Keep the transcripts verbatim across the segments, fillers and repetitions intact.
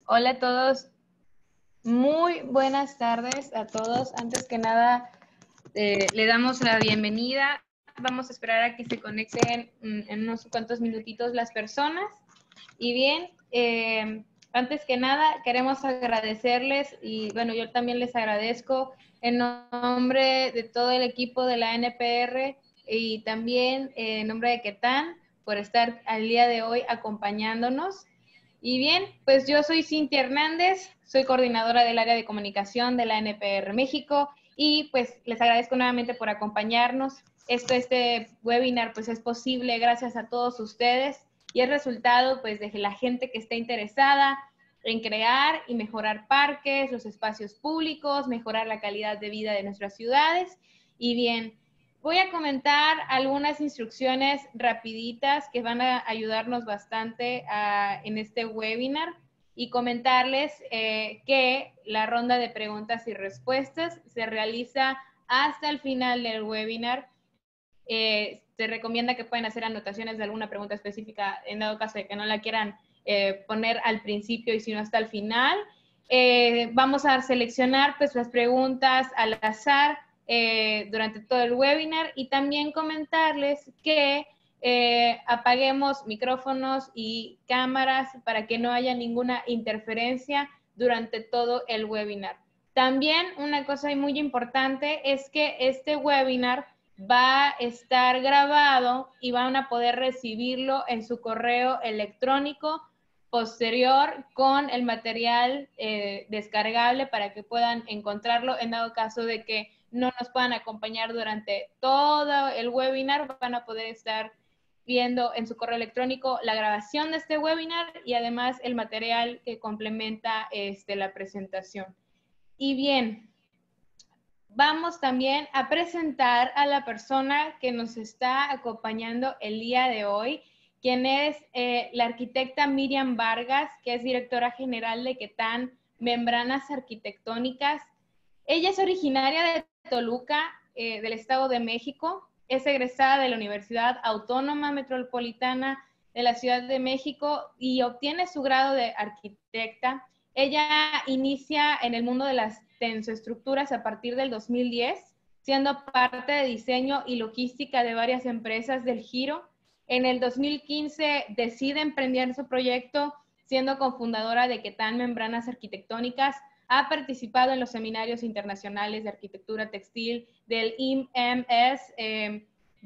Hola a todos, muy buenas tardes a todos. Antes que nada, eh, le damos la bienvenida. Vamos a esperar a que se conecten en unos cuantos minutitos las personas. Y bien, eh, antes que nada, queremos agradecerles y bueno, yo también les agradezco en nombre de todo el equipo de la N P R y también en nombre de Quetán por estar al día de hoy acompañándonos. Y bien, pues yo soy Cintia Hernández, soy coordinadora del área de comunicación de la N P R México y pues les agradezco nuevamente por acompañarnos. Esto, este webinar pues es posible gracias a todos ustedes y es resultado pues de la gente que está interesada en crear y mejorar parques, los espacios públicos, mejorar la calidad de vida de nuestras ciudades. Y bien, voy a comentar algunas instrucciones rapiditas que van a ayudarnos bastante a, en este webinar y comentarles eh, que la ronda de preguntas y respuestas se realiza hasta el final del webinar. Eh, se recomienda que pueden hacer anotaciones de alguna pregunta específica en dado caso de que no la quieran eh, poner al principio y sino hasta el final. Eh, vamos a seleccionar pues las preguntas al azar eh, durante todo el webinar y también comentarles que eh, apaguemos micrófonos y cámaras para que no haya ninguna interferencia durante todo el webinar. También una cosa muy importante es que este webinar va a estar grabado y van a poder recibirlo en su correo electrónico posterior con el material eh, descargable para que puedan encontrarlo en dado caso de que no nos puedan acompañar durante todo el webinar. Van a poder estar viendo en su correo electrónico la grabación de este webinar y además el material que complementa este, la presentación. Y bien, vamos también a presentar a la persona que nos está acompañando el día de hoy, quien es eh, la arquitecta Miriam Vargas, que es directora general de Quetán Membranas Arquitectónicas. Ella es originaria de Toluca, eh, del Estado de México, es egresada de la Universidad Autónoma Metropolitana de la Ciudad de México y obtiene su grado de arquitecta. Ella inicia en el mundo de las tensoestructuras a partir del dos mil diez, siendo parte de diseño y logística de varias empresas del giro. En el dos mil quince decide emprender su proyecto, siendo cofundadora de Quetán Membranas Arquitectónicas. Ha participado en los seminarios internacionales de arquitectura textil del I M S eh,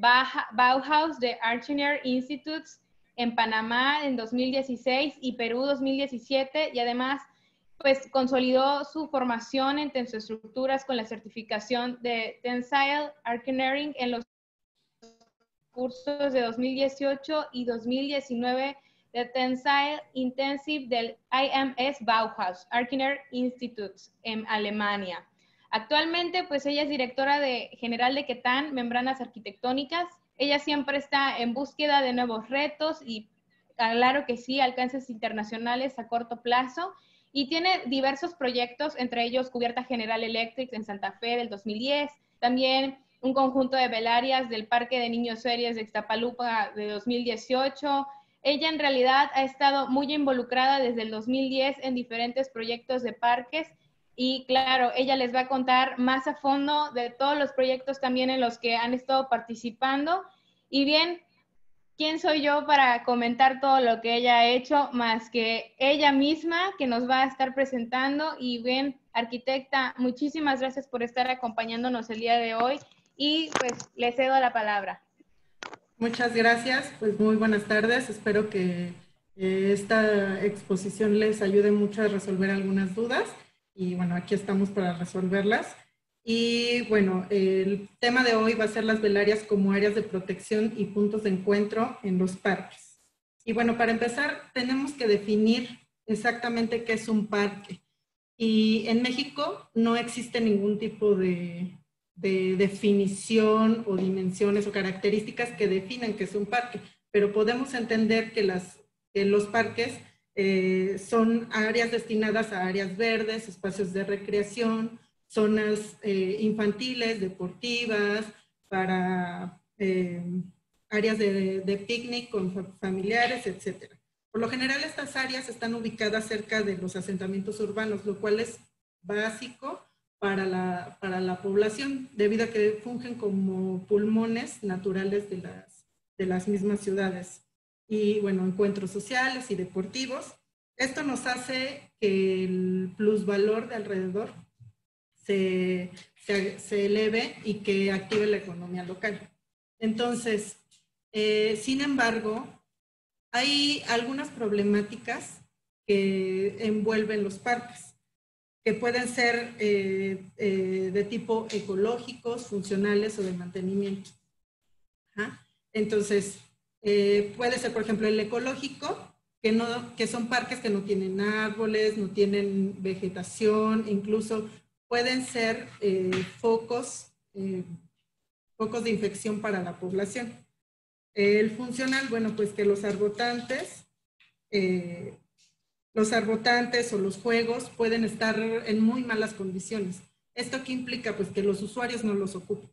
Bauhaus de Archiner Institutes en Panamá en dos mil dieciséis y Perú dos mil diecisiete, y además pues consolidó su formación en tensoestructuras con la certificación de Tensile Engineering en los cursos de dos mil dieciocho y dos mil diecinueve de Tensile Intensive del I M S Bauhaus Archiner Institute en Alemania. Actualmente, pues ella es directora de, general de Quetán Membranas Arquitectónicas. Ella siempre está en búsqueda de nuevos retos y, claro que sí, alcances internacionales a corto plazo. Y tiene diversos proyectos, entre ellos Cubierta General Electric en Santa Fe del dos mil diez, también un conjunto de velarias del Parque de Niños Series de Ixtapaluca de dos mil dieciocho. Ella en realidad ha estado muy involucrada desde el dos mil diez en diferentes proyectos de parques y claro, ella les va a contar más a fondo de todos los proyectos también en los que han estado participando. Y bien, ¿quién soy yo para comentar todo lo que ella ha hecho más que ella misma que nos va a estar presentando? Y bien, arquitecta, muchísimas gracias por estar acompañándonos el día de hoy y pues le cedo la palabra. Muchas gracias, pues muy buenas tardes. Espero que eh, esta exposición les ayude mucho a resolver algunas dudas y bueno, aquí estamos para resolverlas. Y bueno, el tema de hoy va a ser las velarias como áreas de protección y puntos de encuentro en los parques. Y bueno, para empezar tenemos que definir exactamente qué es un parque. Y en México no existe ningún tipo de de definición o dimensiones o características que definan que es un parque, pero podemos entender que, las, que los parques eh, son áreas destinadas a áreas verdes, espacios de recreación, zonas eh, infantiles, deportivas, para eh, áreas de, de picnic con familiares, etcétera. Por lo general, estas áreas están ubicadas cerca de los asentamientos urbanos, lo cual es básico para la, para la población, debido a que fungen como pulmones naturales de las, de las mismas ciudades. Y bueno, encuentros sociales y deportivos. Esto nos hace que el plusvalor de alrededor se, se, se eleve y que active la economía local. Entonces, eh, sin embargo, hay algunas problemáticas que envuelven los parques, que pueden ser eh, eh, de tipo ecológicos, funcionales o de mantenimiento. Ajá. Entonces, eh, puede ser, por ejemplo, el ecológico, que, no, que son parques que no tienen árboles, no tienen vegetación, incluso pueden ser eh, focos, eh, focos de infección para la población. El funcional, bueno, pues que los arbotantes, eh, los arbotantes o los juegos pueden estar en muy malas condiciones. ¿Esto qué implica? Pues que los usuarios no los ocupen.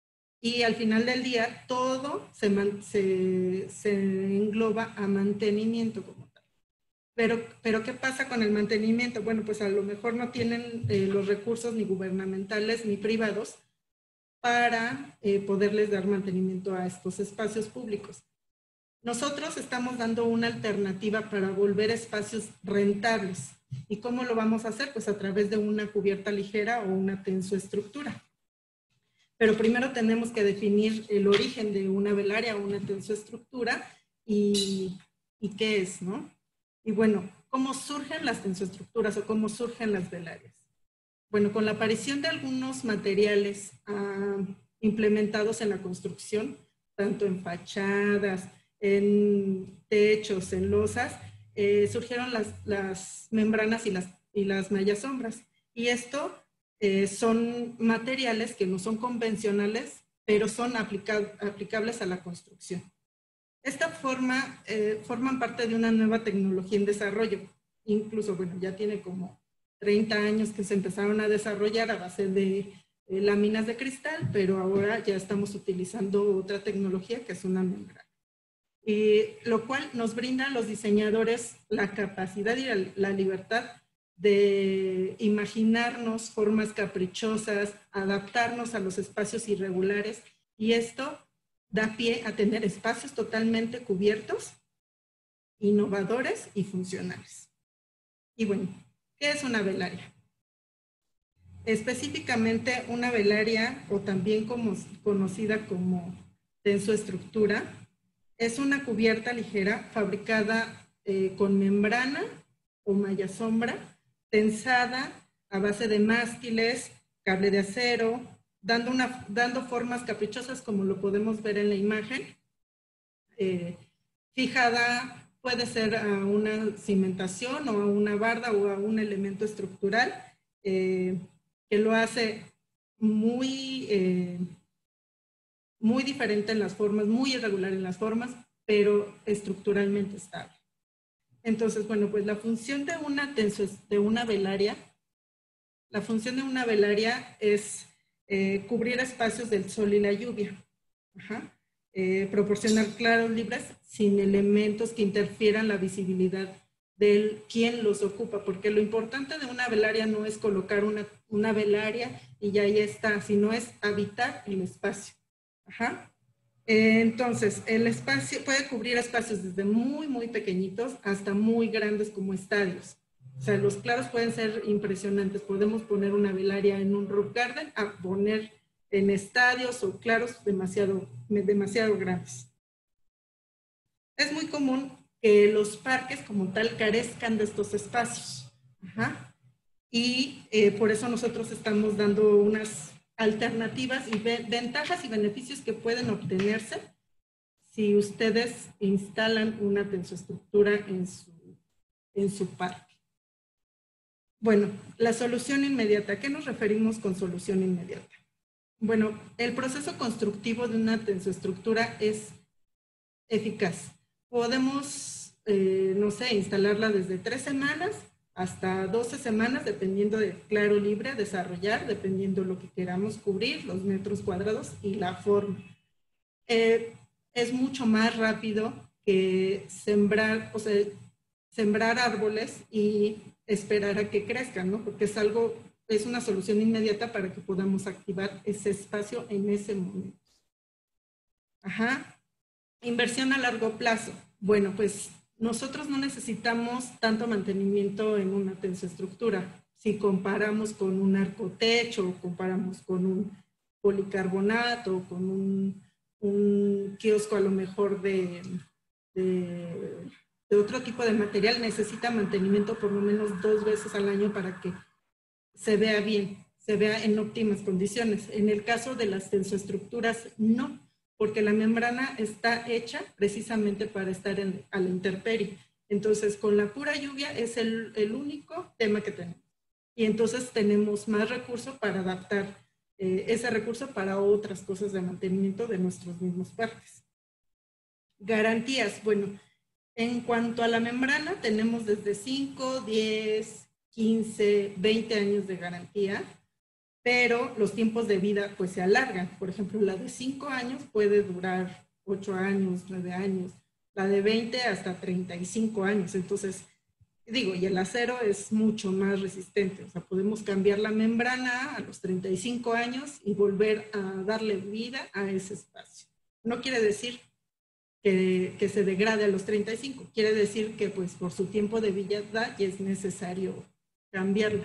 Y al final del día, todo se, se, se engloba a mantenimiento como tal. Pero, pero, ¿qué pasa con el mantenimiento? Bueno, pues a lo mejor no tienen eh, los recursos ni gubernamentales ni privados para eh, poderles dar mantenimiento a estos espacios públicos. Nosotros estamos dando una alternativa para volver espacios rentables. ¿Y cómo lo vamos a hacer? Pues a través de una cubierta ligera o una tensoestructura. Pero primero tenemos que definir el origen de una velaria o una tensoestructura y, y qué es, ¿no? Y bueno, ¿cómo surgen las tensoestructuras o cómo surgen las velarias? Bueno, con la aparición de algunos materiales uh, implementados en la construcción, tanto en fachadas, en techos, en losas, eh, surgieron las, las membranas y las, y las mallas sombras. Y esto eh, son materiales que no son convencionales, pero son aplica aplicables a la construcción. Esta forma eh, forman parte de una nueva tecnología en desarrollo. Incluso, bueno, ya tiene como treinta años que se empezaron a desarrollar a base de eh, láminas de cristal, pero ahora ya estamos utilizando otra tecnología que es una membrana. Y lo cual nos brinda a los diseñadores la capacidad y la, la libertad de imaginarnos formas caprichosas, adaptarnos a los espacios irregulares, y esto da pie a tener espacios totalmente cubiertos, innovadores y funcionales. Y bueno, ¿qué es una velaria? Específicamente, una velaria, o también como, conocida como tensoestructura, es una cubierta ligera fabricada eh, con membrana o malla sombra, tensada a base de mástiles, cable de acero, dando, una, dando formas caprichosas como lo podemos ver en la imagen. Eh, fijada puede ser a una cimentación o a una barda o a un elemento estructural eh, que lo hace muy, eh, muy diferente en las formas, muy irregular en las formas, pero estructuralmente estable. Entonces, bueno, pues la función de una, de una velaria, la función de una velaria es eh, cubrir espacios del sol y la lluvia. Ajá. Eh, proporcionar claros libres sin elementos que interfieran la visibilidad de quien los ocupa, porque lo importante de una velaria no es colocar una, una velaria y ya ahí está, sino es habitar el espacio. Ajá. Eh, entonces, el espacio puede cubrir espacios desde muy, muy pequeñitos hasta muy grandes como estadios. O sea, los claros pueden ser impresionantes. Podemos poner una velaria en un roof garden a poner en estadios o claros demasiado, demasiado grandes. Es muy común que los parques como tal carezcan de estos espacios. Ajá. Y eh, por eso nosotros estamos dando unas alternativas y ventajas y beneficios que pueden obtenerse si ustedes instalan una tensoestructura en su, en su parque. Bueno, la solución inmediata. ¿A qué nos referimos con solución inmediata? Bueno, el proceso constructivo de una tensoestructura es eficaz. Podemos, eh, no sé, instalarla desde tres semanas hasta doce semanas, dependiendo de claro libre, desarrollar, dependiendo de lo que queramos cubrir, los metros cuadrados y la forma. Eh, es mucho más rápido que sembrar, o sea, sembrar árboles y esperar a que crezcan, ¿no? Porque es algo, es una solución inmediata para que podamos activar ese espacio en ese momento. Ajá. Inversión a largo plazo. Bueno, pues nosotros no necesitamos tanto mantenimiento en una tensoestructura. Si comparamos con un arcotecho, o comparamos con un policarbonato, con un, un kiosco a lo mejor de, de, de otro tipo de material, necesita mantenimiento por lo menos dos veces al año para que se vea bien, se vea en óptimas condiciones. En el caso de las tensoestructuras, no, porque la membrana está hecha precisamente para estar en, a la intemperie. Entonces, con la pura lluvia es el, el único tema que tenemos. Y entonces tenemos más recursos para adaptar eh, ese recurso para otras cosas de mantenimiento de nuestros mismos parques. Garantías, bueno, en cuanto a la membrana, tenemos desde cinco, diez, quince, veinte años de garantía, pero los tiempos de vida pues se alargan. Por ejemplo, la de cinco años puede durar ocho años, nueve años, la de veinte hasta treinta y cinco años. Entonces, digo, y el acero es mucho más resistente. O sea, podemos cambiar la membrana a los treinta y cinco años y volver a darle vida a ese espacio. No quiere decir que, que se degrade a los treinta y cinco, quiere decir que pues por su tiempo de vida ya es necesario cambiarla.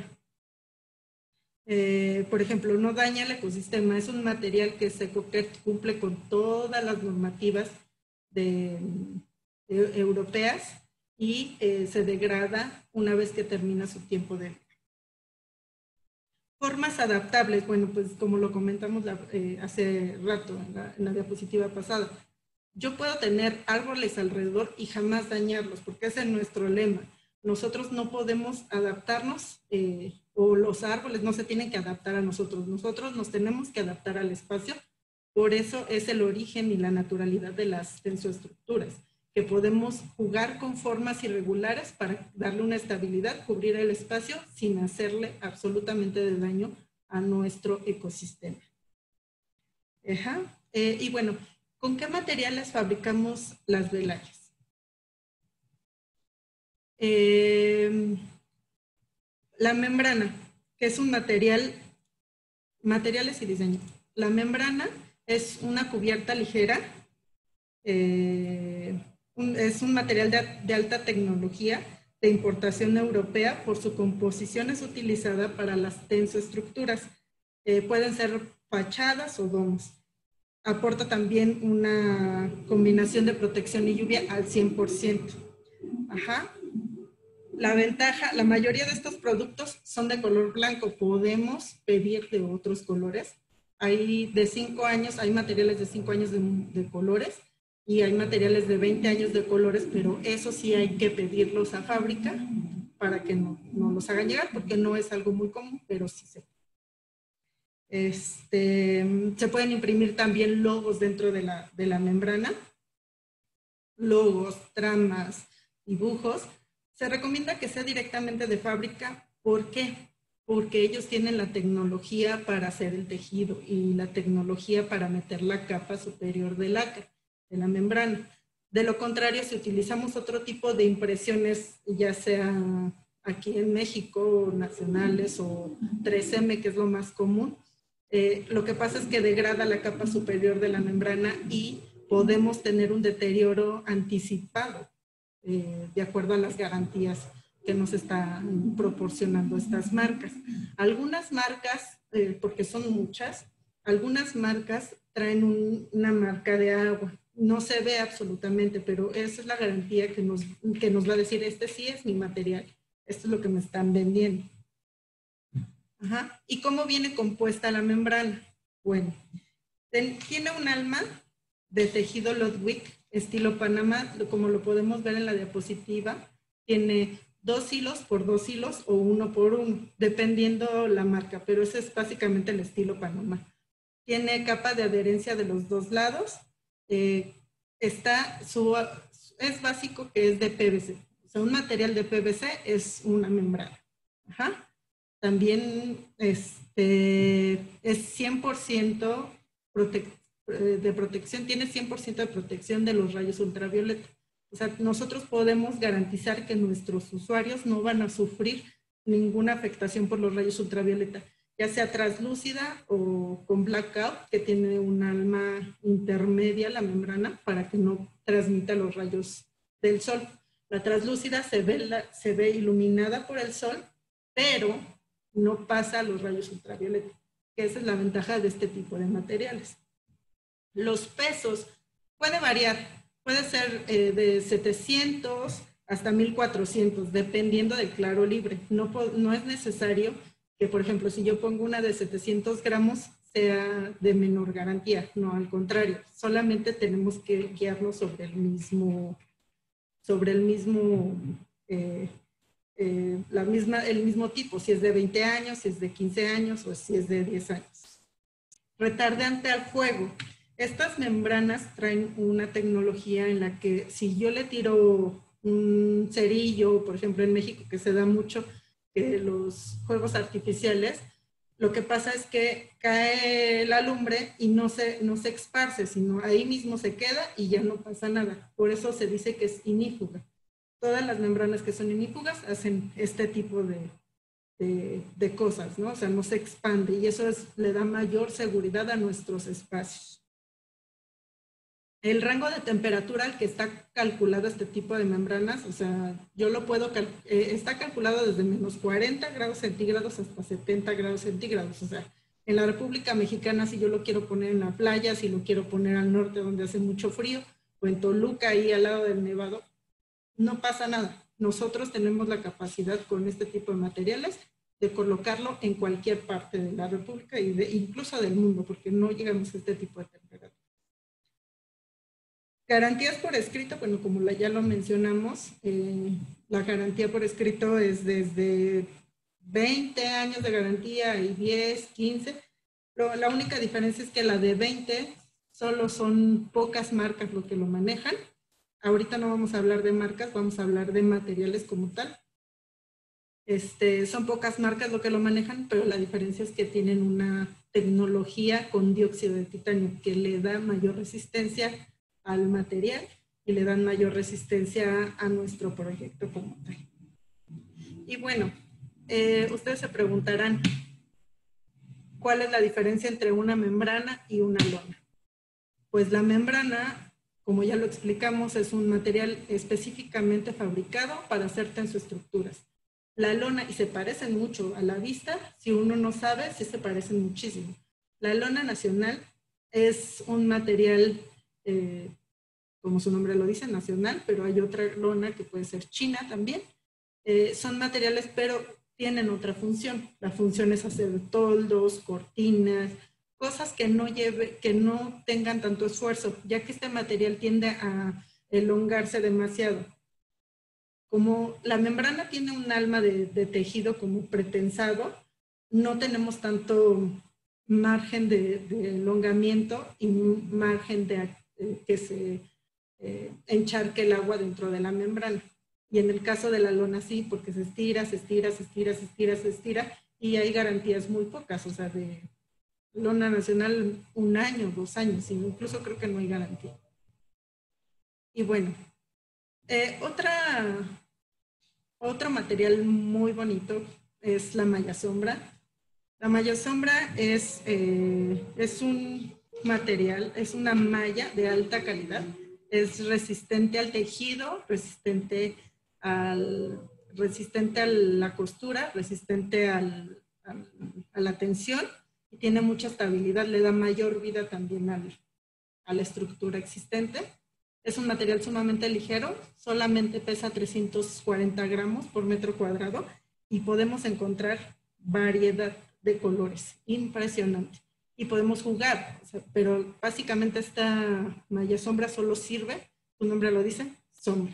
Eh, por ejemplo, no daña el ecosistema. Es un material que se que cumple con todas las normativas de, de, europeas y eh, se degrada una vez que termina su tiempo de vida. Formas adaptables, bueno, pues como lo comentamos la, eh, hace rato en la, en la diapositiva pasada, yo puedo tener árboles alrededor y jamás dañarlos, porque ese es nuestro lema. Nosotros no podemos adaptarnos, eh, o los árboles no se tienen que adaptar a nosotros, nosotros nos tenemos que adaptar al espacio. Por eso es el origen y la naturalidad de las tensoestructuras, que podemos jugar con formas irregulares para darle una estabilidad, cubrir el espacio sin hacerle absolutamente de daño a nuestro ecosistema. Ajá. Eh, y bueno, ¿con qué materiales fabricamos las velayas? Eh, la membrana, que es un material, materiales y diseño. La membrana es una cubierta ligera, eh, un, es un material de, de alta tecnología de importación europea. Por su composición es utilizada para las tensoestructuras. Eh, pueden ser fachadas o domos. Aporta también una combinación de protección y lluvia al cien por ciento. Ajá. La ventaja, la mayoría de estos productos son de color blanco. Podemos pedir de otros colores. Hay de cinco años, hay materiales de cinco años de, de colores y hay materiales de veinte años de colores, pero eso sí hay que pedirlos a fábrica para que no, no los hagan llegar, porque no es algo muy común, pero sí se puede. Este, se pueden imprimir también logos dentro de la, de la membrana, logos, tramas, dibujos. Se recomienda que sea directamente de fábrica. ¿Por qué? Porque ellos tienen la tecnología para hacer el tejido y la tecnología para meter la capa superior del lacre, de la membrana. De lo contrario, si utilizamos otro tipo de impresiones, ya sea aquí en México, nacionales o tres eme, que es lo más común, eh, lo que pasa es que degrada la capa superior de la membrana y podemos tener un deterioro anticipado. Eh, de acuerdo a las garantías que nos están proporcionando estas marcas. Algunas marcas, eh, porque son muchas, algunas marcas traen un, una marca de agua. No se ve absolutamente, pero esa es la garantía que nos, que nos va a decir, este sí es mi material, esto es lo que me están vendiendo. Ajá. ¿Y cómo viene compuesta la membrana? Bueno, ten, tiene un alma de tejido Ludwig, estilo Panamá, como lo podemos ver en la diapositiva. Tiene dos hilos por dos hilos o uno por uno, dependiendo la marca, pero ese es básicamente el estilo Panamá. Tiene capa de adherencia de los dos lados. Eh, está su, es básico que es de pe ve ce. O sea, un material de pe ve ce es una membrana. Ajá. También este, es cien por ciento protector de protección, tiene cien por ciento de protección de los rayos ultravioleta. O sea, nosotros podemos garantizar que nuestros usuarios no van a sufrir ninguna afectación por los rayos ultravioleta, ya sea translúcida o con blackout, que tiene un alma intermedia, la membrana, para que no transmita los rayos del sol. La translúcida se ve, la, se ve iluminada por el sol, pero no pasa a los rayos ultravioleta, que esa es la ventaja de este tipo de materiales. Los pesos puede variar, puede ser eh, de setecientos hasta mil cuatrocientos, dependiendo del claro libre. No, no es necesario que, por ejemplo, si yo pongo una de setecientos gramos, sea de menor garantía. No, al contrario, solamente tenemos que guiarnos sobre el mismo, sobre el mismo, eh, eh, la misma, el mismo tipo, si es de veinte años, si es de quince años o si es de diez años. Retardante al fuego. Estas membranas traen una tecnología en la que si yo le tiro un cerillo, por ejemplo en México que se da mucho, que los fuegos artificiales, lo que pasa es que cae la lumbre y no se, no se esparce, sino ahí mismo se queda y ya no pasa nada. Por eso se dice que es inífuga. Todas las membranas que son inífugas hacen este tipo de, de, de cosas, ¿no? O sea, no se expande y eso es, le da mayor seguridad a nuestros espacios. El rango de temperatura al que está calculado este tipo de membranas, o sea, yo lo puedo, cal eh, está calculado desde menos cuarenta grados centígrados hasta setenta grados centígrados. O sea, en la República Mexicana, si yo lo quiero poner en la playa, si lo quiero poner al norte donde hace mucho frío, o en Toluca, ahí al lado del Nevado, no pasa nada. Nosotros tenemos la capacidad con este tipo de materiales de colocarlo en cualquier parte de la República y de, incluso del mundo, porque no llegamos a este tipo de temperatura. Garantías por escrito, bueno, como la, ya lo mencionamos, eh, la garantía por escrito es desde veinte años de garantía y diez, quince. Pero la única diferencia es que la de veinte solo son pocas marcas lo que lo manejan. Ahorita no vamos a hablar de marcas, vamos a hablar de materiales como tal. Este, son pocas marcas lo que lo manejan, pero la diferencia es que tienen una tecnología con dióxido de titanio que le da mayor resistencia al material y le dan mayor resistencia a nuestro proyecto como tal. Y bueno, eh, ustedes se preguntarán, ¿cuál es la diferencia entre una membrana y una lona? Pues la membrana, como ya lo explicamos, es un material específicamente fabricado para hacer tensoestructuras. La lona, y se parecen mucho a la vista, si uno no sabe, sí se parecen muchísimo. La lona nacional es un material Eh, como su nombre lo dice, nacional, pero hay otra lona que puede ser china también. Eh, son materiales, pero tienen otra función. La función es hacer toldos, cortinas, cosas que no, lleve, que no tengan tanto esfuerzo, ya que este material tiende a elongarse demasiado. Como la membrana tiene un alma de, de tejido como pretensado, no tenemos tanto margen de, de elongamiento y margen de eh, que se eh, encharque el agua dentro de la membrana. Y en el caso de la lona sí, porque se estira, se estira, se estira, se estira, se estira, y hay garantías muy pocas, o sea, de lona nacional un año, dos años, incluso creo que no hay garantía. Y bueno, eh, otra, otro material muy bonito es la malla sombra. La malla sombra es, eh, es un material, es una malla de alta calidad, es resistente al tejido, resistente, al, resistente a la costura, resistente al, al, a la tensión y tiene mucha estabilidad, le da mayor vida también al, a la estructura existente. Es un material sumamente ligero, solamente pesa trescientos cuarenta gramos por metro cuadrado y podemos encontrar variedad de colores, impresionante. Y podemos jugar, o sea, pero básicamente esta malla sombra solo sirve, su nombre lo dice, sombra.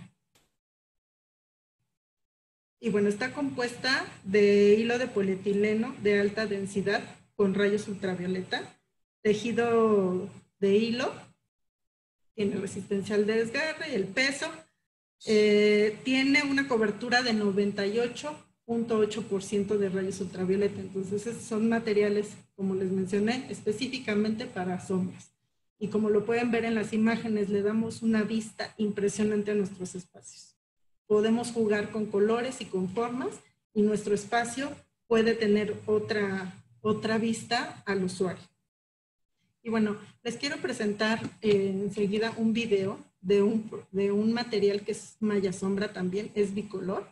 Y bueno, está compuesta de hilo de polietileno de alta densidad con rayos ultravioleta, tejido de hilo, tiene resistencia al desgarre y el peso, eh, tiene una cobertura de noventa y ocho punto ocho por ciento de rayos ultravioleta. Entonces son materiales, como les mencioné, específicamente para sombras. y como lo pueden ver en las imágenes, le damos una vista impresionante a nuestros espacios. Podemos jugar con colores y con formas y nuestro espacio puede tener otra, otra vista al usuario. Y bueno, les quiero presentar eh, enseguida un video de un, de un material que es malla sombra también, es bicolor.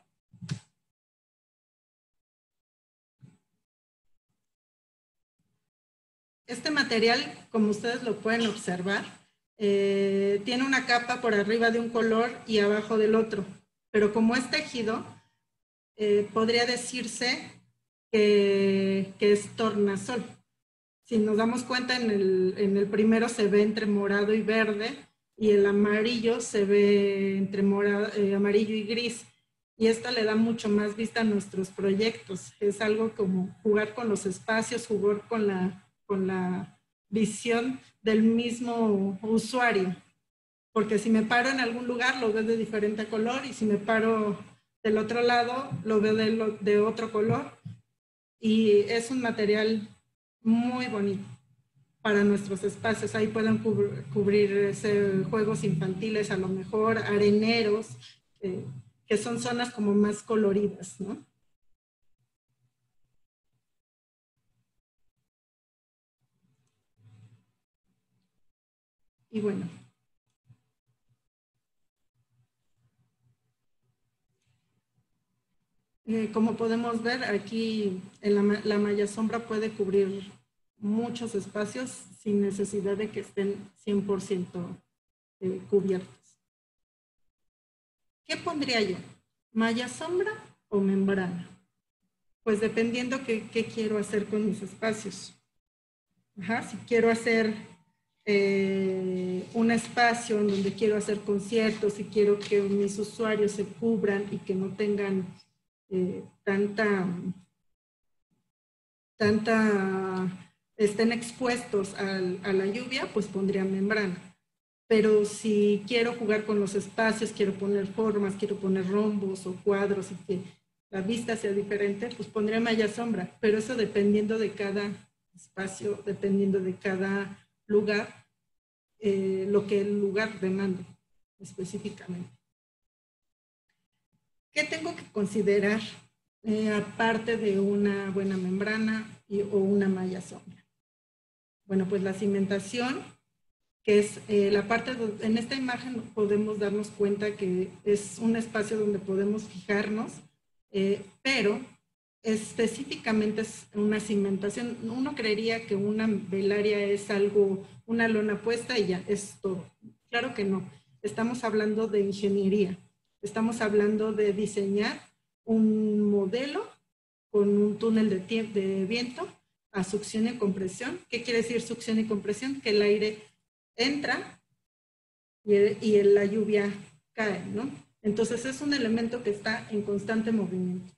Este material, como ustedes lo pueden observar, eh, tiene una capa por arriba de un color y abajo del otro, pero como es tejido, eh, podría decirse que, que es tornasol. Si nos damos cuenta, en el, en el primero se ve entre morado y verde, y el amarillo se ve entre morado, eh, amarillo y gris. Y esto le da mucho más vista a nuestros proyectos. Es algo como jugar con los espacios, jugar con la, con la visión del mismo usuario. Porque si me paro en algún lugar, lo veo de diferente color, y si me paro del otro lado, lo veo de, de otro color. Y es un material muy bonito para nuestros espacios. Ahí pueden cubrir, cubrirse juegos infantiles, a lo mejor areneros, eh, que son zonas como más coloridas, ¿no? Y bueno, eh, como podemos ver, aquí en la, la malla sombra puede cubrir muchos espacios sin necesidad de que estén cien por ciento eh, cubiertos. ¿Qué pondría yo? ¿Malla sombra o membrana? Pues dependiendo qué, qué quiero hacer con mis espacios. Ajá, si quiero hacer eh, un espacio en donde quiero hacer conciertos, si quiero que mis usuarios se cubran y que no tengan eh, tanta, tanta, estén expuestos al, a la lluvia, pues pondría membrana. Pero si quiero jugar con los espacios, quiero poner formas, quiero poner rombos o cuadros y que la vista sea diferente, pues pondría malla sombra. Pero eso dependiendo de cada espacio, dependiendo de cada lugar, eh, lo que el lugar demande específicamente. ¿Qué tengo que considerar eh, aparte de una buena membrana y, o una malla sombra? Bueno, pues la cimentación, que es eh, la parte, de, en esta imagen podemos darnos cuenta que es un espacio donde podemos fijarnos, eh, pero específicamente es una cimentación. Uno creería que una velaria es algo, una lona puesta y ya, es todo. Claro que no. Estamos hablando de ingeniería. Estamos hablando de diseñar un modelo con un túnel de, de viento a succión y compresión. ¿Qué quiere decir succión y compresión? Que el aire entra y, y la lluvia cae, ¿no? Entonces es un elemento que está en constante movimiento.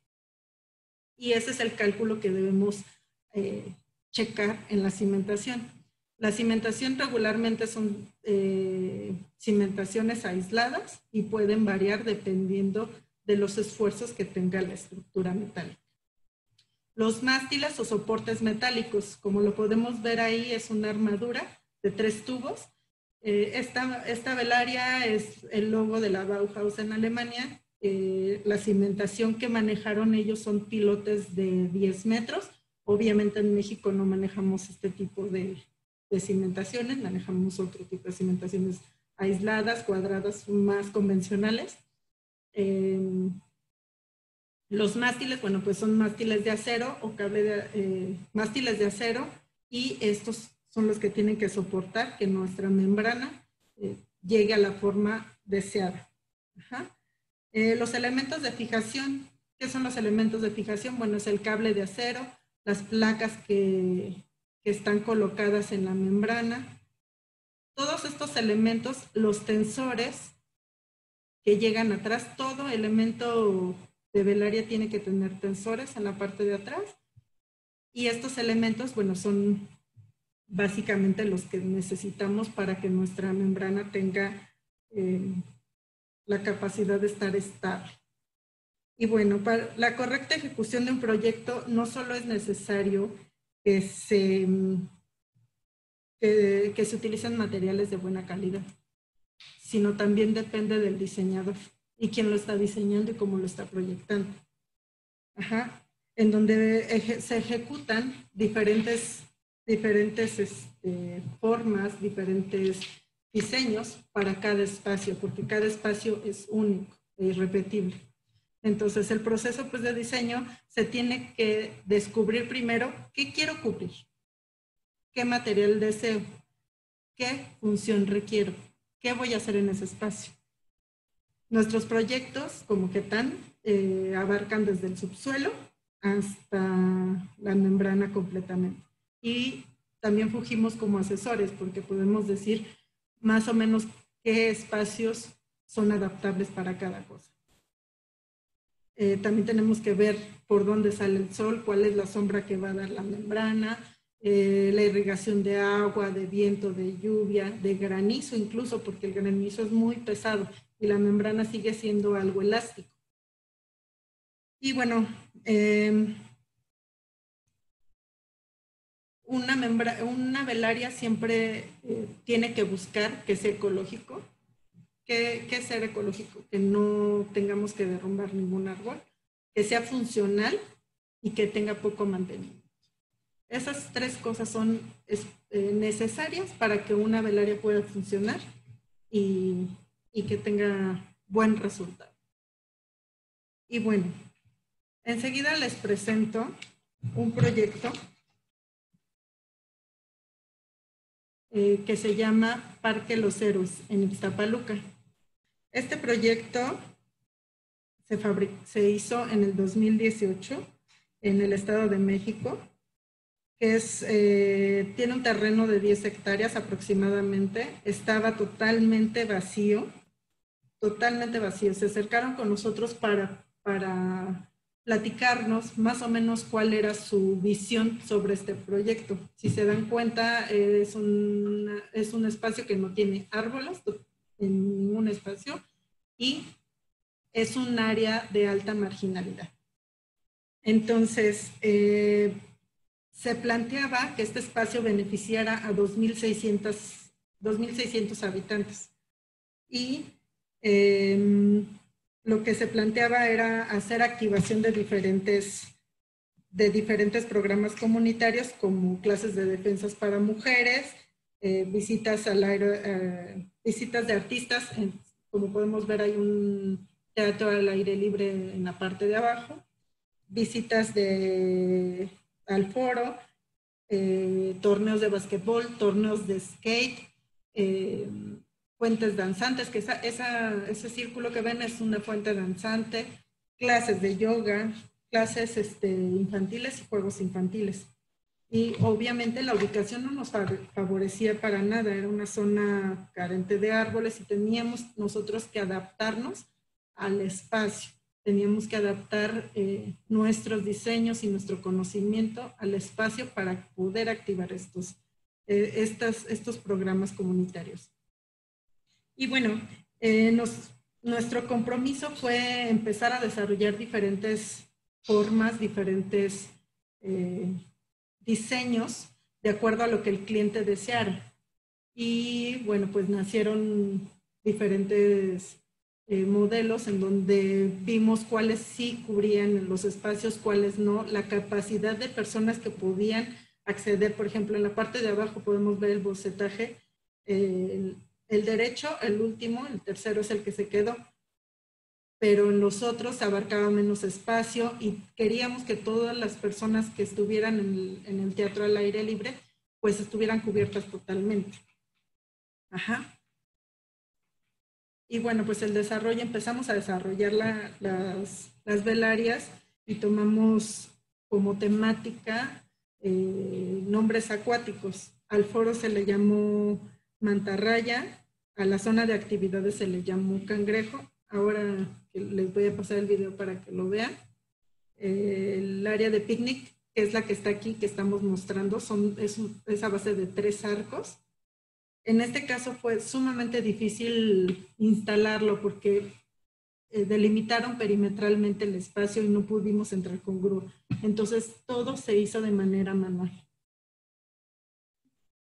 Y ese es el cálculo que debemos eh, checar en la cimentación. La cimentación regularmente son eh, cimentaciones aisladas y pueden variar dependiendo de los esfuerzos que tenga la estructura metálica. Los mástiles o soportes metálicos, como lo podemos ver ahí, es una armadura de tres tubos. Eh, esta, esta velaria es el logo de la Bauhaus en Alemania. Eh, la cimentación que manejaron ellos son pilotes de diez metros. Obviamente en México no manejamos este tipo de, de cimentaciones, manejamos otro tipo de cimentaciones aisladas, cuadradas, más convencionales. Eh, los mástiles, bueno, pues son mástiles de acero o cable de, eh, mástiles de acero, y estos son los que tienen que soportar que nuestra membrana eh, llegue a la forma deseada. Ajá. Eh, los elementos de fijación. ¿Qué son los elementos de fijación? Bueno, es el cable de acero, las placas que, que están colocadas en la membrana. Todos estos elementos, los tensores que llegan atrás, todo elemento de velaria tiene que tener tensores en la parte de atrás. Y estos elementos, bueno, son básicamente los que necesitamos para que nuestra membrana tenga eh, la capacidad de estar estable. Y bueno, para la correcta ejecución de un proyecto no solo es necesario que se, que, que se utilicen materiales de buena calidad, sino también depende del diseñador y quién lo está diseñando y cómo lo está proyectando. Ajá. En donde eje, se ejecutan diferentes, diferentes este, formas, diferentes diseños para cada espacio, porque cada espacio es único e irrepetible. Entonces, el proceso pues, de diseño se tiene que descubrir primero qué quiero cubrir, qué material deseo, qué función requiero, qué voy a hacer en ese espacio. Nuestros proyectos, como que tan, eh, abarcan desde el subsuelo hasta la membrana completamente. Y también fungimos como asesores, porque podemos decir más o menos qué espacios son adaptables para cada cosa. Eh, también tenemos que ver por dónde sale el sol, cuál es la sombra que va a dar la membrana, eh, la irrigación de agua, de viento, de lluvia, de granizo incluso, porque el granizo es muy pesado y la membrana sigue siendo algo elástico. Y bueno, eh, una, membra una velaria siempre eh, tiene que buscar que sea ecológico. ¿Qué, qué es ser ecológico? Que no tengamos que derrumbar ningún árbol, que sea funcional y que tenga poco mantenimiento. Esas tres cosas son es, eh, necesarias para que una velaria pueda funcionar y, y que tenga buen resultado. Y bueno, enseguida les presento un proyecto eh, que se llama Parque Los Héroes en Ixtapaluca. Este proyecto se, se hizo en el dos mil dieciocho en el Estado de México, que es, eh, tiene un terreno de diez hectáreas aproximadamente, estaba totalmente vacío, totalmente vacío. Se acercaron con nosotros para, para platicarnos más o menos cuál era su visión sobre este proyecto. Si se dan cuenta, es un, es un espacio que no tiene árboles en ningún espacio y es un área de alta marginalidad. Entonces, eh, se planteaba que este espacio beneficiara a dos mil seiscientos habitantes. Y eh, lo que se planteaba era hacer activación de diferentes, de diferentes programas comunitarios, como clases de defensas para mujeres, eh, visitas, al aire, eh, visitas de artistas. En, como podemos ver, hay un teatro al aire libre en la parte de abajo. Visitas de, al foro, eh, torneos de basquetbol, torneos de skate, eh, fuentes danzantes, que esa, esa, ese círculo que ven es una fuente danzante, clases de yoga, clases este, infantiles y juegos infantiles. Y obviamente la ubicación no nos favorecía para nada, era una zona carente de árboles y teníamos nosotros que adaptarnos al espacio. Teníamos que adaptar eh, nuestros diseños y nuestro conocimiento al espacio para poder activar estos, eh, estas, estos programas comunitarios. Y bueno, eh, nos, nuestro compromiso fue empezar a desarrollar diferentes formas, diferentes eh, diseños de acuerdo a lo que el cliente deseara. Y bueno, pues nacieron diferentes Eh, modelos en donde vimos cuáles sí cubrían los espacios, cuáles no, la capacidad de personas que podían acceder. Por ejemplo, en la parte de abajo podemos ver el bocetaje, eh, el, el derecho, el último, el tercero es el que se quedó, pero en los otros abarcaba menos espacio y queríamos que todas las personas que estuvieran en el, en el teatro al aire libre pues estuvieran cubiertas totalmente. Ajá. Y bueno, pues el desarrollo, empezamos a desarrollar la, las, las velarias y tomamos como temática eh, nombres acuáticos. Al foro se le llamó mantarraya, a la zona de actividades se le llamó cangrejo. Ahora les voy a pasar el video para que lo vean. Eh, el área de picnic, que es la que está aquí, que estamos mostrando, son, es, es a base de tres arcos. En este caso fue sumamente difícil instalarlo porque eh, delimitaron perimetralmente el espacio y no pudimos entrar con grúa. Entonces todo se hizo de manera manual.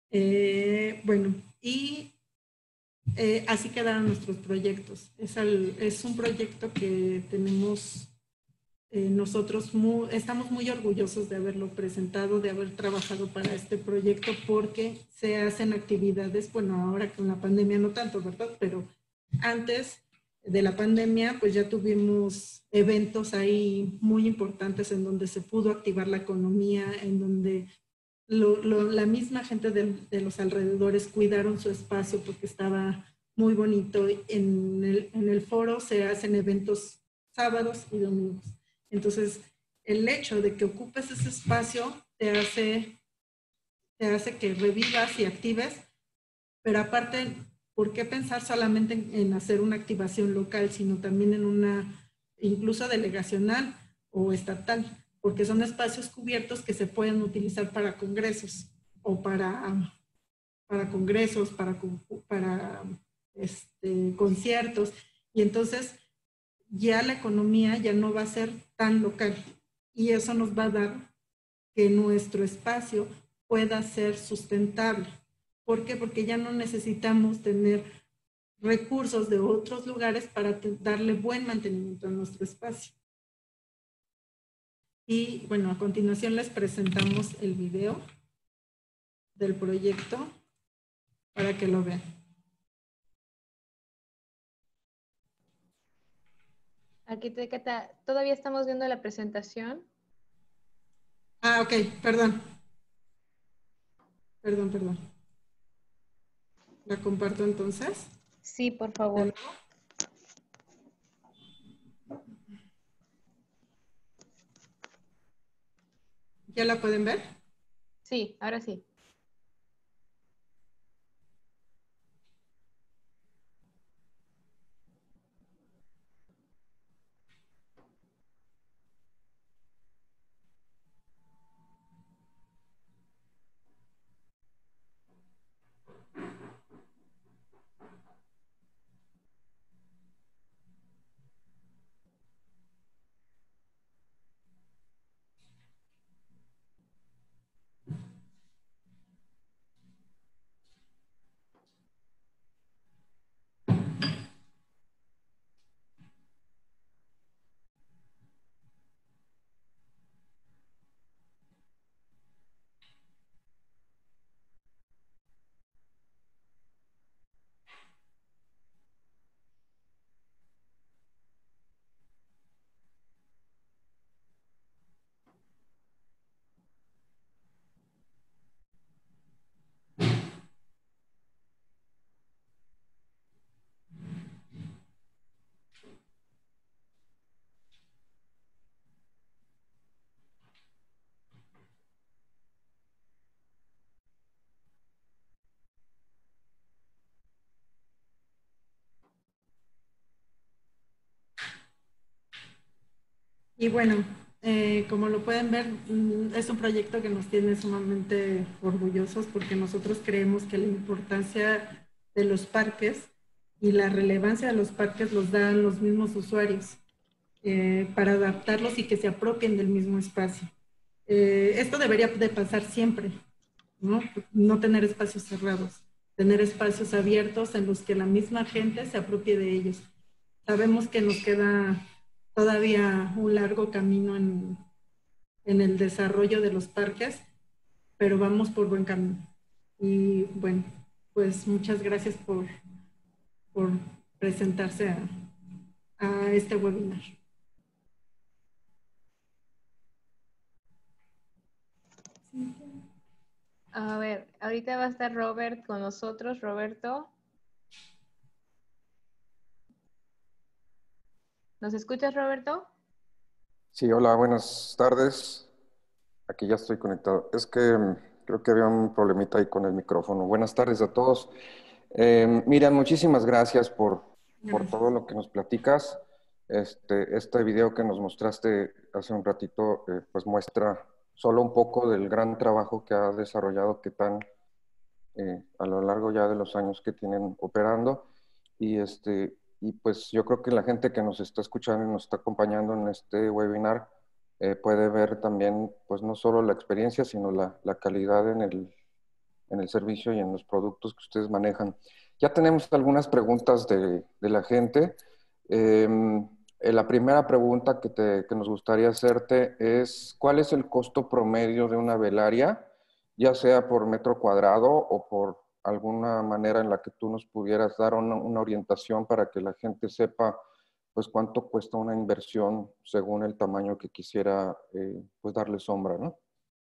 Eh, bueno, y eh, así quedaron nuestros proyectos. Es, al, es un proyecto que tenemos eh, nosotros, muy, estamos muy orgullosos de haberlo presentado, de haber trabajado para este proyecto, porque se hacen actividades, bueno, ahora con la pandemia no tanto, ¿verdad? Pero antes de la pandemia, pues ya tuvimos eventos ahí muy importantes en donde se pudo activar la economía, en donde lo, lo, la misma gente de, de, los alrededores cuidaron su espacio porque estaba muy bonito. En el, en el foro se hacen eventos sábados y domingos. Entonces, el hecho de que ocupes ese espacio te hace, te hace que revivas y actives, pero aparte, ¿por qué pensar solamente en, en hacer una activación local, sino también en una, incluso delegacional o estatal? Porque son espacios cubiertos que se pueden utilizar para congresos o para, para congresos, para, para este, conciertos. Y entonces ya la economía ya no va a ser tan local. Y eso nos va a dar que nuestro espacio pueda ser sustentable. ¿Por qué? Porque ya no necesitamos tener recursos de otros lugares para darle buen mantenimiento a nuestro espacio. Y bueno, a continuación les presentamos el video del proyecto para que lo vean. Aquí te, todavía estamos viendo la presentación. Ah, ok, perdón. Perdón, perdón. ¿La comparto entonces? Sí, por favor. ¿Ya la pueden ver? Sí, ahora sí. Y bueno, eh, como lo pueden ver, es un proyecto que nos tiene sumamente orgullosos porque nosotros creemos que la importancia de los parques y la relevancia de los parques los dan los mismos usuarios eh, para adaptarlos y que se apropien del mismo espacio. Eh, esto debería de pasar siempre, ¿no? No tener espacios cerrados, tener espacios abiertos en los que la misma gente se apropie de ellos. Sabemos que nos queda todavía un largo camino en, en el desarrollo de los parques, pero vamos por buen camino. Y bueno, pues muchas gracias por, por presentarse a, a este webinar. A ver, ahorita va a estar Robert con nosotros. Roberto. ¿Nos escuchas, Roberto? Sí, hola, buenas tardes. Aquí ya estoy conectado. Es que mm, creo que había un problemita ahí con el micrófono. Buenas tardes a todos. Eh, Miriam, muchísimas gracias por, por Gracias. todo lo que nos platicas. Este, este video que nos mostraste hace un ratito, eh, pues muestra solo un poco del gran trabajo que ha desarrollado Quetán eh, a lo largo ya de los años que tienen operando. Y, este, y pues yo creo que la gente que nos está escuchando y nos está acompañando en este webinar eh, puede ver también, pues no solo la experiencia, sino la, la calidad en el, en el servicio y en los productos que ustedes manejan. Ya tenemos algunas preguntas de, de la gente. Eh, la primera pregunta que, te, que nos gustaría hacerte es, ¿cuál es el costo promedio de una velaria, ya sea por metro cuadrado o por alguna manera en la que tú nos pudieras dar una, una orientación para que la gente sepa pues cuánto cuesta una inversión según el tamaño que quisiera eh, pues darle sombra, ¿no?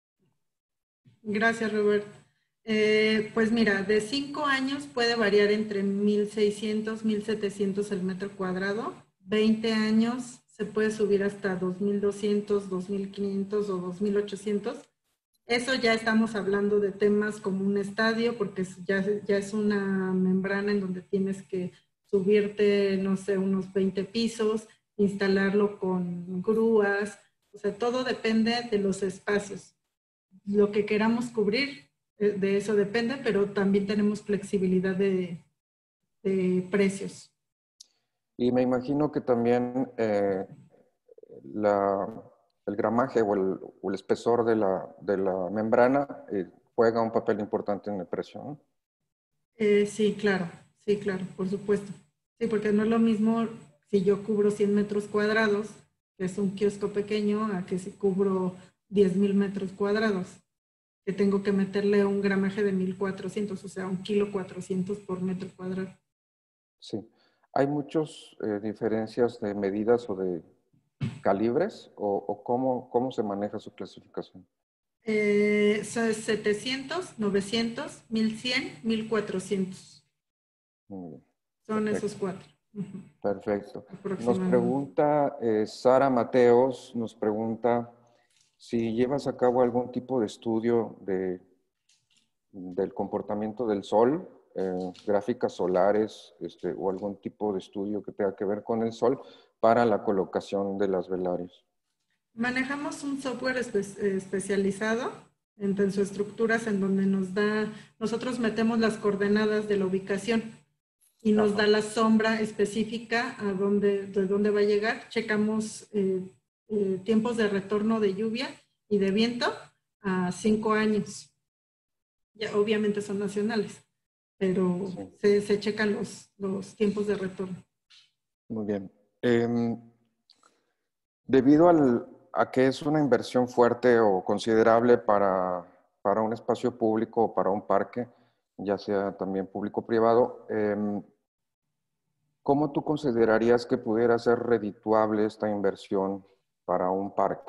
Gracias, Roberto. Eh, pues mira, de cinco años puede variar entre mil seiscientos, mil setecientos el metro cuadrado. veinte años se puede subir hasta dos mil doscientos, dos mil quinientos o dos mil ochocientos. Eso ya estamos hablando de temas como un estadio, porque ya, ya es una membrana en donde tienes que subirte, no sé, unos veinte pisos, instalarlo con grúas, o sea, todo depende de los espacios. Lo que queramos cubrir, de eso depende, pero también tenemos flexibilidad de, de precios. Y me imagino que también eh, la, el gramaje o el, o el espesor de la, de la membrana eh, juega un papel importante en el precio, ¿no? Eh, sí, claro, sí, claro, por supuesto. Sí, porque no es lo mismo si yo cubro cien metros cuadrados, que es un kiosco pequeño, a que si cubro diez mil metros cuadrados, que tengo que meterle un gramaje de mil cuatrocientos, o sea, un kilo cuatrocientos por metro cuadrado. Sí. ¿Hay muchas eh, diferencias de medidas o de calibres? ¿O, o cómo, cómo se maneja su clasificación? Eh, son setecientos, novecientos, mil cien, mil cuatrocientos. Muy bien. Son Perfecto. esos cuatro. Uh-huh. Perfecto. Nos Aproximadamente. pregunta eh, Sara Mateos, nos pregunta si llevas a cabo algún tipo de estudio de, del comportamiento del sol, eh, gráficas solares este, o algún tipo de estudio que tenga que ver con el sol para la colocación de las velarias. Manejamos un software espe especializado en tensoestructuras en donde nos da, nosotros metemos las coordenadas de la ubicación y nos Ajá. da la sombra específica a dónde, de dónde va a llegar. Checamos eh, eh, tiempos de retorno de lluvia y de viento a cinco años. Ya, obviamente son nacionales, pero sí. se, se checan los, los tiempos de retorno. Muy bien. Eh, debido al, a que es una inversión fuerte o considerable para, para un espacio público o para un parque, ya sea también público-privado, eh, ¿cómo tú considerarías que pudiera ser redituable esta inversión para un parque?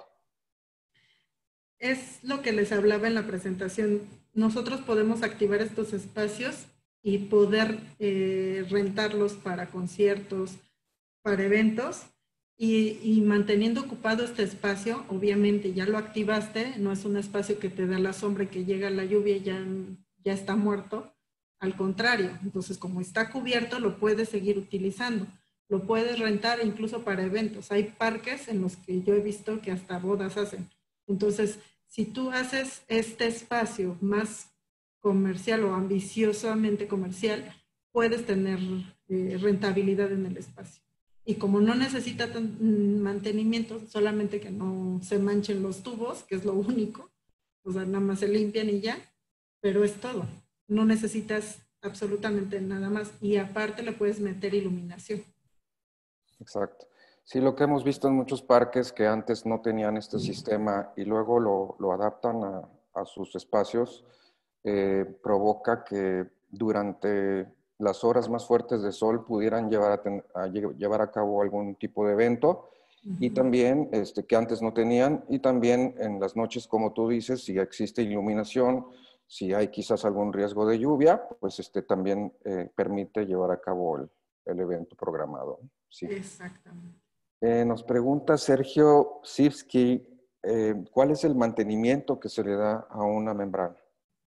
Es lo que les hablaba en la presentación. Nosotros podemos activar estos espacios y poder eh, rentarlos para conciertos, para eventos y, y manteniendo ocupado este espacio, obviamente ya lo activaste, no es un espacio que te da la sombra y que llega la lluvia y ya, ya está muerto, al contrario, entonces como está cubierto lo puedes seguir utilizando, lo puedes rentar incluso para eventos. Hay parques en los que yo he visto que hasta bodas hacen. Entonces, si tú haces este espacio más comercial o ambiciosamente comercial, puedes tener eh, rentabilidad en el espacio. Y como no necesita mantenimiento, solamente que no se manchen los tubos, que es lo único, o sea, nada más se limpian y ya, pero es todo. No necesitas absolutamente nada más. Y aparte le puedes meter iluminación. Exacto. Sí, lo que hemos visto en muchos parques que antes no tenían este sistema y luego lo, lo adaptan a, a sus espacios, eh, provoca que durante las horas más fuertes de sol pudieran llevar a, ten, a llevar a cabo algún tipo de evento uh-huh. y también este, que antes no tenían, y también en las noches, como tú dices, si existe iluminación, si hay quizás algún riesgo de lluvia, pues este, también eh, permite llevar a cabo el, el evento programado. Sí. Exactamente. Eh, nos pregunta Sergio Sivsky, eh, ¿cuál es el mantenimiento que se le da a una membrana?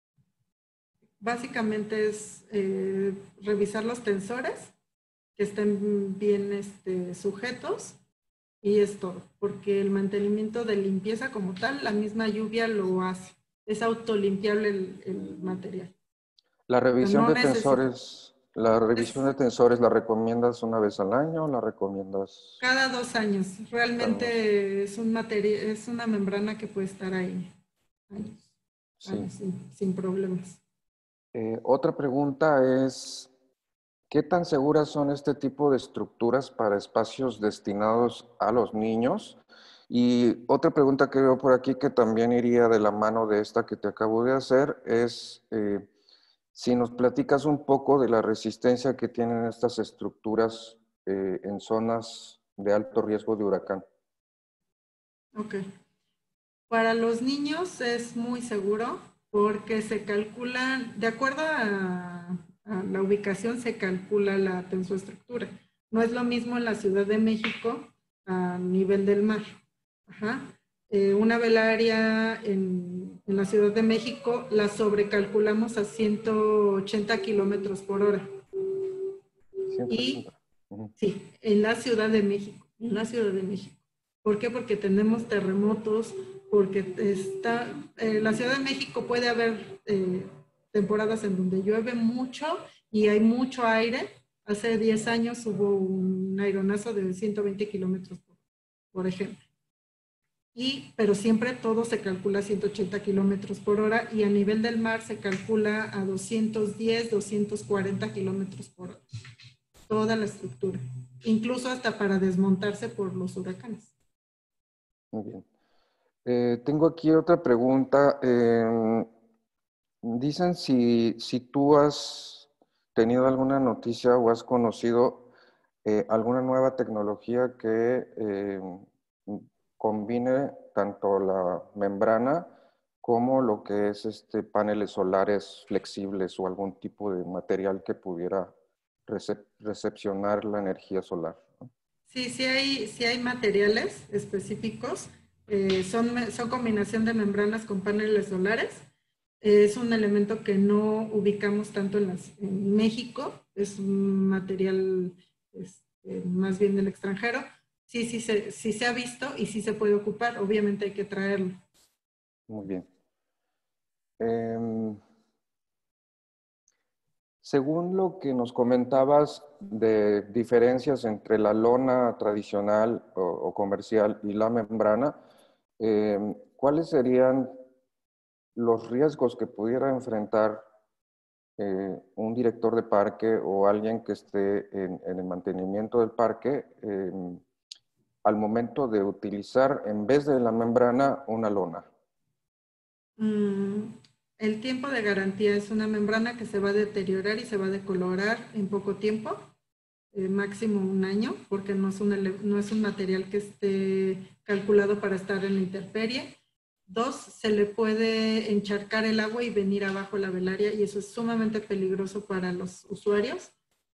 Básicamente es eh, revisar los tensores, que estén bien este, sujetos, y es todo, porque el mantenimiento de limpieza como tal, la misma lluvia lo hace. Es autolimpiable el, el material. La revisión no de tensores, la revisión es, de tensores, ¿la recomiendas una vez al año? ¿La recomiendas? Cada dos años. Realmente dos. es un material, es una membrana que puede estar ahí años, sí. años sin, sin problemas. Eh, otra pregunta es, ¿qué tan seguras son este tipo de estructuras para espacios destinados a los niños? Y otra pregunta que veo por aquí que también iría de la mano de esta que te acabo de hacer es eh, si nos platicas un poco de la resistencia que tienen estas estructuras eh, en zonas de alto riesgo de huracán. Ok. Para los niños es muy seguro porque se calcula, de acuerdo a, a la ubicación, se calcula la tensoestructura. No es lo mismo en la Ciudad de México a nivel del mar. Ajá. Eh, una velaria en, en la Ciudad de México la sobrecalculamos a ciento ochenta kilómetros por hora. Y ciento ochenta. Uh-huh. sí, en la Ciudad de México, en la Ciudad de México. ¿Por qué? Porque tenemos terremotos, porque está, eh, la Ciudad de México puede haber eh, temporadas en donde llueve mucho y hay mucho aire. Hace diez años hubo un aironazo de ciento veinte kilómetros por, por ejemplo. Y, pero siempre todo se calcula a ciento ochenta kilómetros por hora y a nivel del mar se calcula a doscientos diez, doscientos cuarenta kilómetros por hora. Toda la estructura, incluso hasta para desmontarse por los huracanes. Muy bien. Eh, tengo aquí otra pregunta. Eh, dicen si, si tú has tenido alguna noticia o has conocido eh, alguna nueva tecnología que eh, combine tanto la membrana como lo que es este, paneles solares flexibles o algún tipo de material que pudiera recep recepcionar la energía solar, ¿no? Sí, sí hay, sí hay materiales específicos. Eh, son, son combinación de membranas con paneles solares. Eh, es un elemento que no ubicamos tanto en, las, en México. Es un material este, más bien del extranjero. Sí, sí, se, sí se ha visto y sí se puede ocupar. Obviamente hay que traerlo. Muy bien. Eh, según lo que nos comentabas de diferencias entre la lona tradicional o, o comercial y la membrana, eh, ¿cuáles serían los riesgos que pudiera enfrentar eh, un director de parque o alguien que esté en, en el mantenimiento del parque eh, al momento de utilizar en vez de la membrana una lona? Mm, el tiempo de garantía es una membrana que se va a deteriorar y se va a decolorar en poco tiempo, eh, máximo un año, porque no es, un, no es un material que esté calculado para estar en la intemperie. Dos, se le puede encharcar el agua y venir abajo la velaria y eso es sumamente peligroso para los usuarios.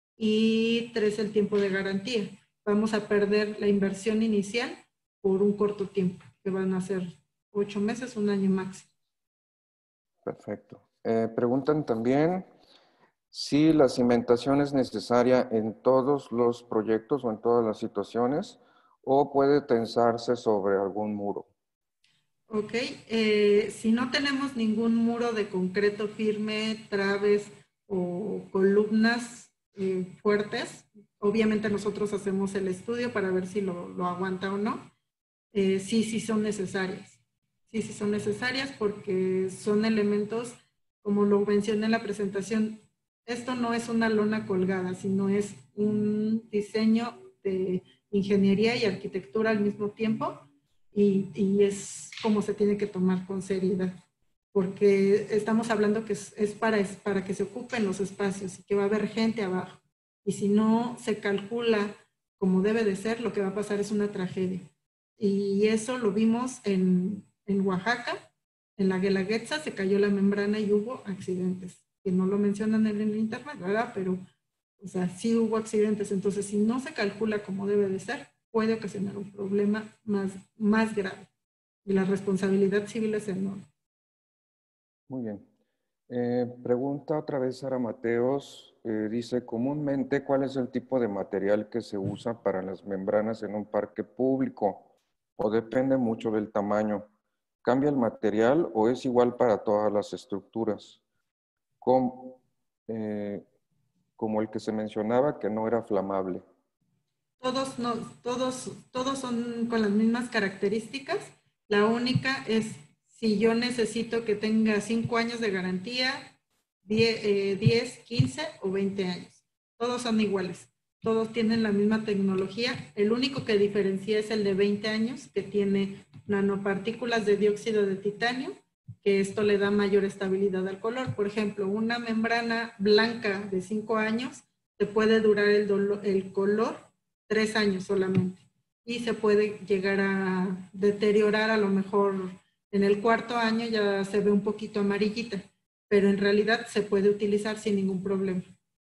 Y tres, el tiempo de garantía. Vamos a perder la inversión inicial por un corto tiempo, que van a ser ocho meses, un año máximo. Perfecto. Eh, preguntan también si la cimentación es necesaria en todos los proyectos o en todas las situaciones o puede tensarse sobre algún muro. Ok, eh, si no tenemos ningún muro de concreto firme, traves o columnas eh, fuertes, obviamente nosotros hacemos el estudio para ver si lo, lo aguanta o no. Eh, sí, sí son necesarias. Sí, sí son necesarias porque son elementos, como lo mencioné en la presentación, esto no es una lona colgada, sino es un diseño de ingeniería y arquitectura al mismo tiempo y, y es como se tiene que tomar con seriedad, porque estamos hablando que es, es, para, es para que se ocupen los espacios y que va a haber gente abajo. Y si no se calcula como debe de ser, lo que va a pasar es una tragedia. Y eso lo vimos en, en Oaxaca, en la Guelaguetza se cayó la membrana y hubo accidentes, que no lo mencionan en el internet, ¿verdad? Pero, o sea, sí hubo accidentes. Entonces, si no se calcula como debe de ser, puede ocasionar un problema más, más grave. Y la responsabilidad civil es enorme. Muy bien. Eh, pregunta otra vez Sara Mateos. Eh, dice, comúnmente, ¿cuál es el tipo de material que se usa para las membranas en un parque público? ¿O depende mucho del tamaño? ¿Cambia el material o es igual para todas las estructuras? Como, eh, como el que se mencionaba que no era flamable. Todos, no, todos, todos son con las mismas características. La única es si yo necesito que tenga cinco años de garantía, diez, quince o veinte años. Todos son iguales. Todos tienen la misma tecnología. El único que diferencia es el de veinte años, que tiene nanopartículas de dióxido de titanio, que esto le da mayor estabilidad al color. Por ejemplo, una membrana blanca de cinco años te puede durar el, dolor, el color tres años solamente. Y se puede llegar a deteriorar, a lo mejor en el cuarto año ya se ve un poquito amarillita, pero en realidad se puede utilizar sin ningún problema.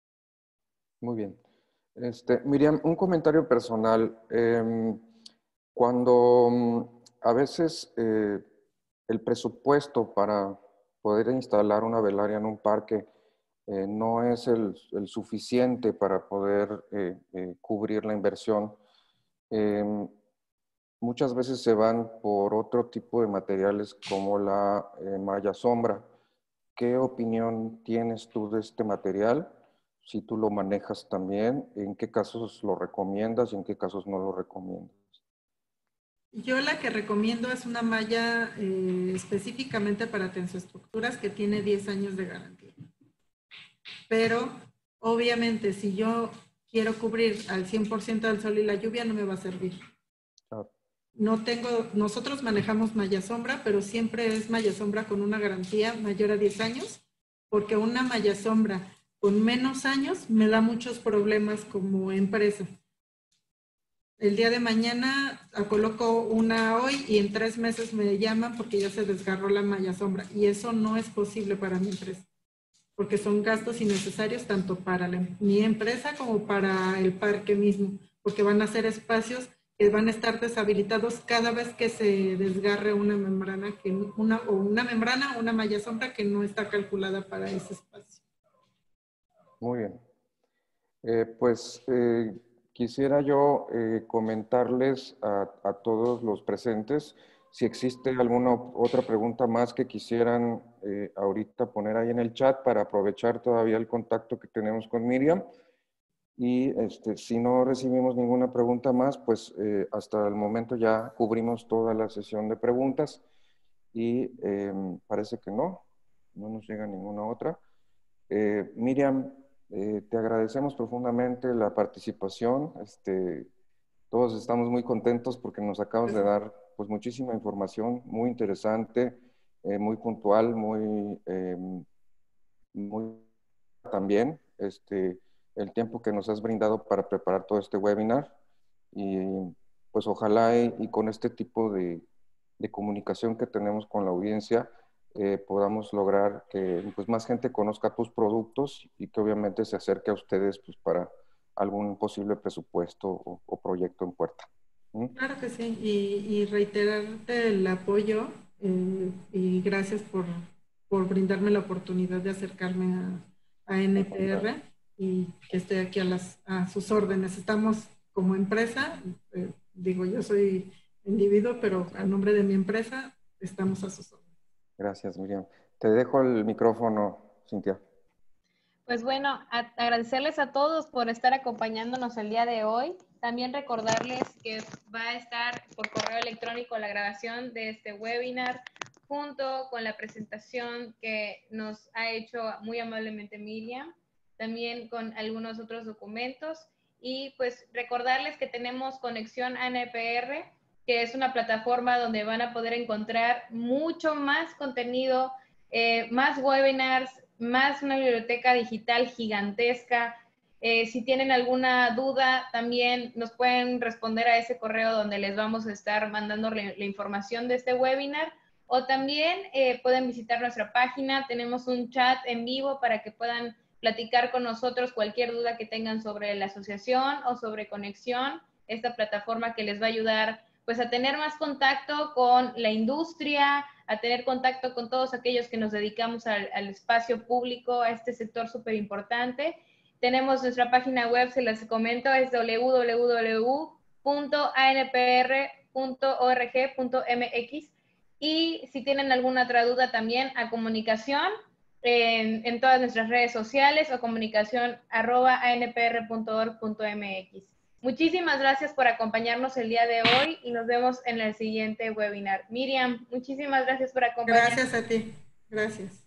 Muy bien. Este, Miriam, un comentario personal. Eh, cuando um, a veces eh, el presupuesto para poder instalar una velaria en un parque eh, no es el, el suficiente para poder eh, eh, cubrir la inversión, eh, muchas veces se van por otro tipo de materiales como la eh, malla sombra. ¿Qué opinión tienes tú de este material? Si tú lo manejas también, ¿en qué casos lo recomiendas y en qué casos no lo recomiendas? Yo la que recomiendo es una malla eh, específicamente para tensoestructuras que tiene diez años de garantía. Pero obviamente si yo quiero cubrir al cien por ciento del sol y la lluvia no me va a servir. Claro. No tengo, nosotros manejamos malla sombra, pero siempre es malla sombra con una garantía mayor a diez años, porque una malla sombra con menos años me da muchos problemas como empresa. El día de mañana coloco una hoy y en tres meses me llaman porque ya se desgarró la malla sombra y eso no es posible para mi empresa, porque son gastos innecesarios tanto para la, mi empresa como para el parque mismo, porque van a ser espacios que van a estar deshabilitados cada vez que se desgarre una membrana, que una, o una membrana o una malla sombra que no está calculada para ese espacio. Muy bien. Eh, pues eh, quisiera yo eh, comentarles a, a todos los presentes si existe alguna otra pregunta más que quisieran eh, ahorita poner ahí en el chat para aprovechar todavía el contacto que tenemos con Miriam. Y este, si no recibimos ninguna pregunta más, pues eh, hasta el momento ya cubrimos toda la sesión de preguntas y eh, parece que no, no nos llega ninguna otra. Eh, Miriam, eh, te agradecemos profundamente la participación. Este, todos estamos muy contentos porque nos acabas de dar pues, muchísima información, muy interesante, eh, muy puntual, muy, eh, muy también. Este, el tiempo que nos has brindado para preparar todo este webinar y pues ojalá y, y con este tipo de, de comunicación que tenemos con la audiencia eh, podamos lograr que pues, más gente conozca tus productos y que obviamente se acerque a ustedes pues, para algún posible presupuesto o, o proyecto en puerta. ¿Mm? Claro que sí, y, y reiterarte el apoyo eh, y gracias por, por brindarme la oportunidad de acercarme a, a N P R y que esté aquí a, las, a sus órdenes. Estamos como empresa, eh, digo yo soy individuo, pero a nombre de mi empresa estamos a sus órdenes. Gracias, Miriam. Te dejo el micrófono, Cintia. Pues bueno, a agradecerles a todos por estar acompañándonos el día de hoy. También recordarles que va a estar por correo electrónico la grabación de este webinar junto con la presentación que nos ha hecho muy amablemente Miriam, también con algunos otros documentos. Y pues recordarles que tenemos conexión a N P R, que es una plataforma donde van a poder encontrar mucho más contenido, eh, más webinars, más una biblioteca digital gigantesca. Eh, si tienen alguna duda, también nos pueden responder a ese correo donde les vamos a estar mandando la, la información de este webinar. O también eh, pueden visitar nuestra página. Tenemos un chat en vivo para que puedan platicar con nosotros cualquier duda que tengan sobre la asociación o sobre Conexión, esta plataforma que les va a ayudar pues a tener más contacto con la industria, a tener contacto con todos aquellos que nos dedicamos al, al espacio público, a este sector súper importante. Tenemos nuestra página web, se las comento, es w w w punto a n p r punto org punto m x. Y si tienen alguna otra duda también, a comunicación en, en todas nuestras redes sociales o comunicación arroba a n p r punto org punto m x. Muchísimas gracias por acompañarnos el día de hoy y nos vemos en el siguiente webinar. Miriam, muchísimas gracias por acompañarnos. Gracias a ti. Gracias.